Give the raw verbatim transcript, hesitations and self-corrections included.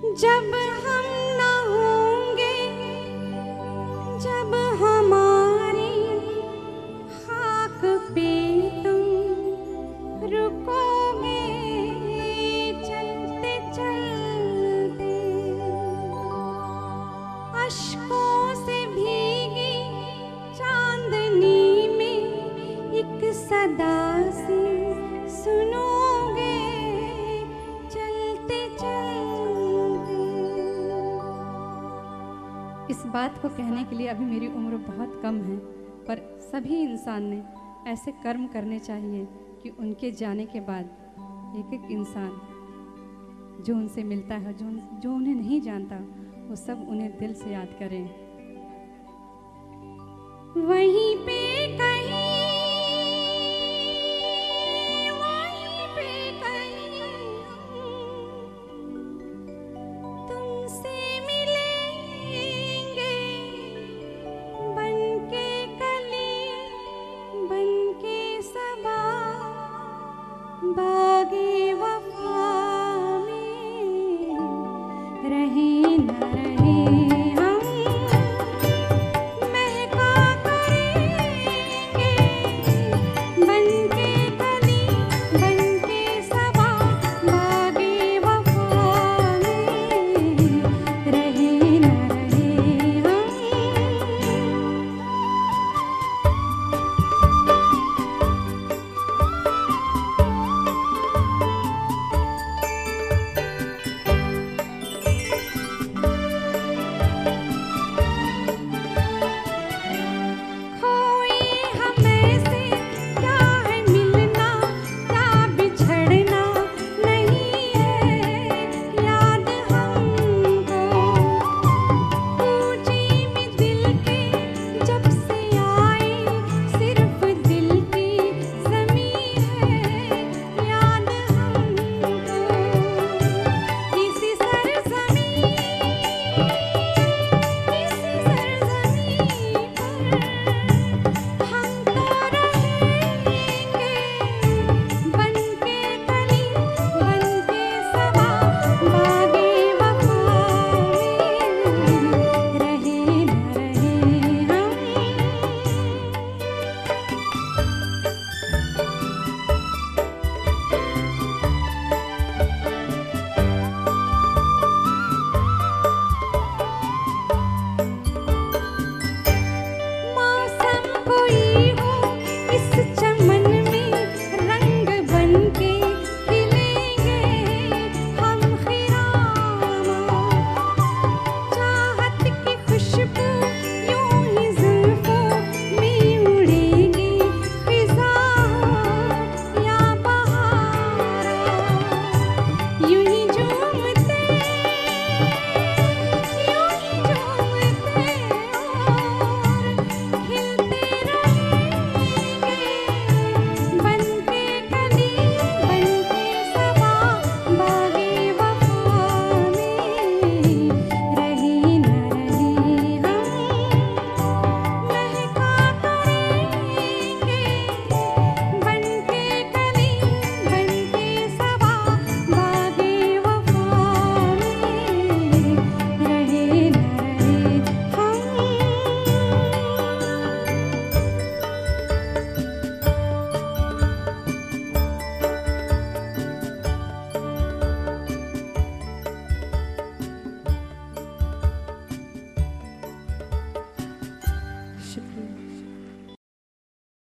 जब हम न होंगे, जब हमारी खाक पे तुम रुकोगे चलते चलते, अश्कों से भीगी चांदनी में एक सदा सी सुनोगे चलते चलते। इस बात को कहने के लिए अभी मेरी उम्र बहुत कम है, पर सभी इंसान ने ऐसे कर्म करने चाहिए कि उनके जाने के बाद एक एक इंसान जो उनसे मिलता है, जो जो उन्हें नहीं जानता, वो सब उन्हें दिल से याद करें। वहीं पे कहीं